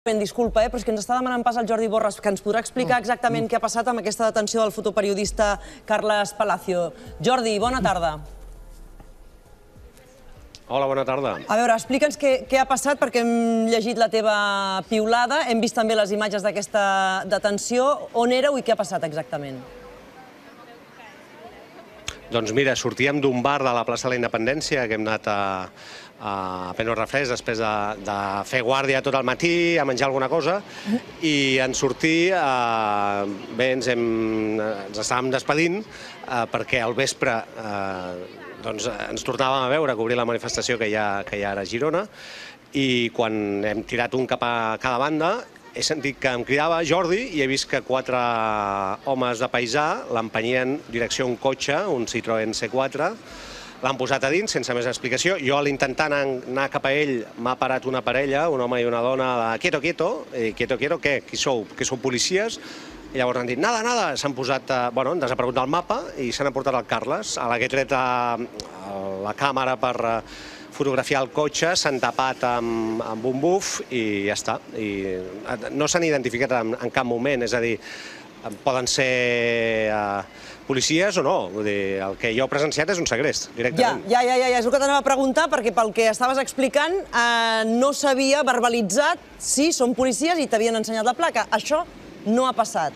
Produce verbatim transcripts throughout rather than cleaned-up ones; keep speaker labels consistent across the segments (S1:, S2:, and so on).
S1: Disculpa, però és que ens està demanant pas el Jordi Borràs, que ens podrà explicar exactament què ha passat amb aquesta detenció del fotoperiodista Carles Palacio. Jordi, bona tarda.
S2: Hola, bona tarda.
S1: A veure, explica'ns què ha passat, perquè hem llegit la teva piulada, hem vist també les imatges d'aquesta detenció. On éreu i què ha passat exactament?
S2: Doncs mira, sortíem d'un bar de la plaça de la Independència, que hem anat a a prendre un refresc després de fer guàrdia tot el matí, a menjar alguna cosa, i en sortir, bé, ens estàvem despedint perquè al vespre ens tornàvem a veure, a cobrir la manifestació que hi ha ara a Girona, i quan hem tirat un cap a cada banda he sentit que em cridava Jordi i he vist que quatre homes de paisà l'empenyien direcció a un cotxe, un Citroën C quatre, l'han posat a dins, sense més explicació. Jo, a l'intentant anar cap a ell, m'ha parat una parella, un home i una dona, de quieto, quieto, i quieto, quieto, què? Qui sou? Que sou policies? I llavors han dit, nada, nada, s'han posat, bueno, han desaparegut del mapa i s'han emportat el Carles, a la que he tret la càmera per fotografiar el cotxe, s'han tapat amb un buf i ja està. No s'han identificat en cap moment, és a dir, poden ser policies o no. El que jo he presenciat és un segrest, directament.
S1: Ja, ja, ja, és el que t'anava a preguntar, perquè pel que estaves explicant no s'havia verbalitzat si són policies i t'havien ensenyat la placa. Això no ha passat.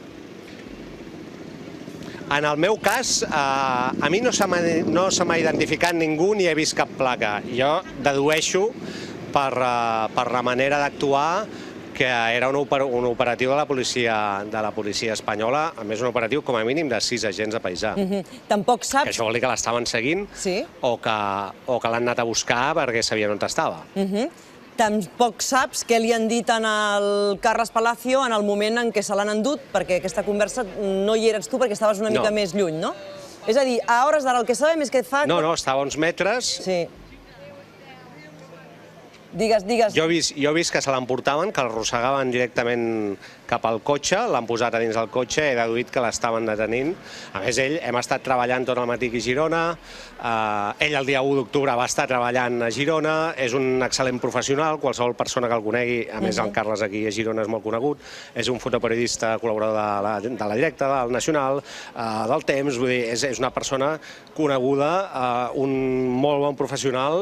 S2: En el meu cas, a mi no se m'ha identificat ningú ni he vist cap placa. Jo dedueixo per la manera d'actuar que era un operatiu de la policia espanyola, a més un operatiu com a mínim de sis agents de paisà.
S1: Tampoc saps...
S2: Que això vol dir que l'estaven seguint o que l'han anat a buscar perquè sabien on estava.
S1: Tampoc saps què li han dit al Carles Palacio en el moment en què se l'han endut, perquè aquesta conversa no hi eres tu perquè estaves una mica més lluny, no? És a dir, a hores d'ara el que sabem és que fa...
S2: No, no, estava a uns metres...
S1: Sí. Digues, digues.
S2: Jo he vist que se l'emportaven, que l'arrossegaven directament cap al cotxe, l'han posat a dins del cotxe, he deduït que l'estaven detenint. A més, ell, hem estat treballant tot el matí aquí a Girona, ell el dia u d'octubre va estar treballant a Girona, és un excel·lent professional, qualsevol persona que el conegui, a més el Carles aquí a Girona és molt conegut, és un fotoperiodista col·laborador de la Directa, del Nacional, del Temps, vull dir, és una persona coneguda, un molt bon professional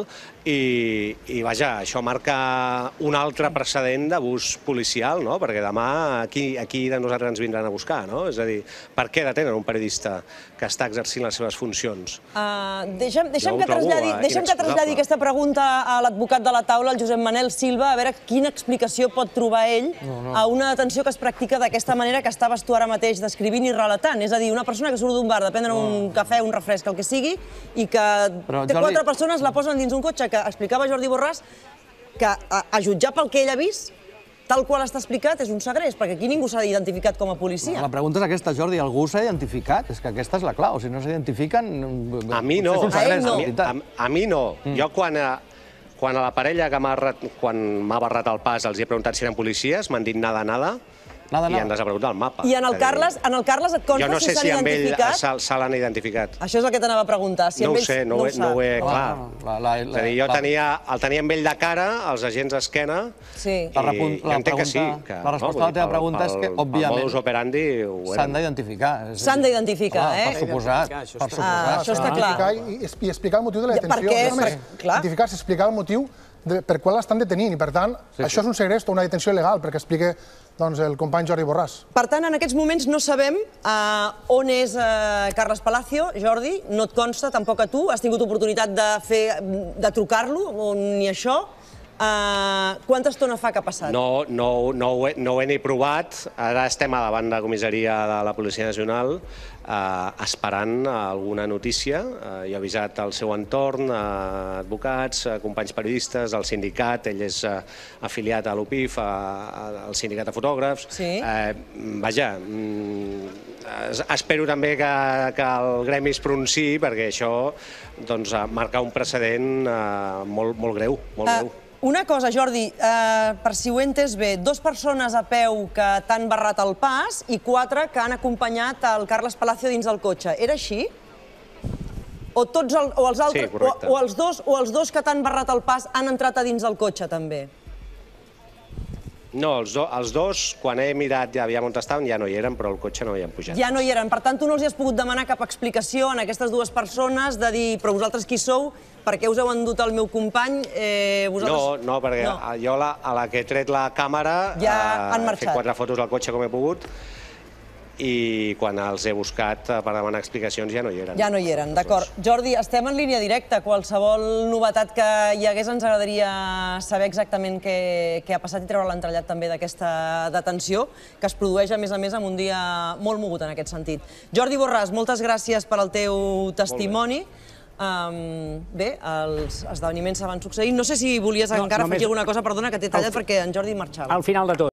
S2: i, vaja, això marca un altre precedent d'abús policial, no? Perquè demà aquí de nosaltres ens vindran a buscar, no? És a dir, per què detenen un periodista que està exercint les seves funcions?
S1: Deixa'm que traslladi aquesta pregunta a l'advocat de la taula, el Josep Manel Silva, a veure quina explicació pot trobar ell a una detenció que es practica d'aquesta manera que estaves tu ara mateix descrivint i relatant. És a dir, una persona que surt d'un bar de prendre un cafè, un refresc, el que sigui, i que té quatre persones, la posen dins un cotxe, que explicava Jordi Borràs que a jutjar pel que ell ha vist, tal qual està explicat, és un segrest, perquè aquí ningú s'ha identificat com a policia.
S3: La pregunta és aquesta, Jordi, algú s'ha identificat? És que aquesta és la clau, si no s'identifiquen...
S2: A mi no, a mi no. Jo quan a la parella que m'ha barrat el pas els he preguntat si eren policies, m'han dit nada, nada, i han desaparegut del mapa.
S1: I en el Carles et consta si s'han identificat?
S2: Jo no sé si amb ell se l'han identificat.
S1: Això és el que t'anava a preguntar.
S2: No ho sé, no ho he clar. És a dir, jo el tenia amb ell de cara, els agents d'esquena, i entenc que sí.
S3: La resposta a la teva pregunta és que, òbviament,
S2: el modus operandi ho eren.
S3: s'han d'identificar.
S1: S'han d'identificar, eh?
S3: Per suposat.
S1: Això està clar.
S4: I explicar el motiu de la detenció. No només identificar-se, explicar el motiu per qual l'estan detenint. I, per tant, això és un segrest o una detenció il·legal, perquè explica el company Jordi Borràs.
S1: Per tant, en aquests moments no sabem on és Carles Palacio, Jordi, no et consta, tampoc a tu. Has tingut oportunitat de trucar-lo, ni això. Quanta estona fa que ha passat?
S2: No, no ho he ni provat. Ara estem a davant de la comissaria de la Policia Nacional esperant alguna notícia. Jo he avisat el seu entorn, advocats, companys periodistes, el sindicat, ell és afiliat a l'U P I F, al sindicat de fotògrafs. Vaja, espero també que el gremi es pronunciï perquè això marca un precedent molt greu, molt greu.
S1: Una cosa, Jordi, per si ho he entès bé, dues persones a peu que t'han barrat el pas i quatre que han acompanyat el Carles Palacio dins del cotxe. Era així? O els dos que t'han barrat el pas han entrat a dins del cotxe, també?
S2: No, els dos, quan he mirat ja aviam on estaven, ja no hi eren, però el cotxe no hi han pujat.
S1: Ja no hi eren. Per tant, tu no els hi has pogut demanar cap explicació a aquestes dues persones de dir, però vosaltres qui sou? Per què us heu endut el meu company?
S2: No, no, perquè jo a la que he tret la càmera he fet quatre fotos del cotxe com he pogut i quan els he buscat per demanar explicacions ja no hi eren.
S1: Ja no hi eren, d'acord. Jordi, estem en línia directa. Qualsevol novetat que hi hagués ens agradaria saber exactament què ha passat i treure l'entrellat també d'aquesta detenció, que es produeix, a més a més, en un dia molt mogut en aquest sentit. Jordi Borràs, moltes gràcies per al teu testimoni. Bé, els esdeveniments se van succeint. No sé si volies encara afegir alguna cosa, perdona, que t'he tallat perquè en Jordi marxava.
S5: Al final de tot.